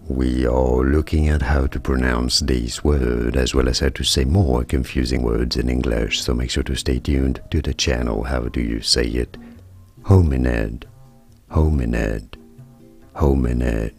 We are looking at how to pronounce this word as well as how to say more confusing words in English, so make sure to stay tuned to the channel. How do you say it? Hominid, hominid, hominid.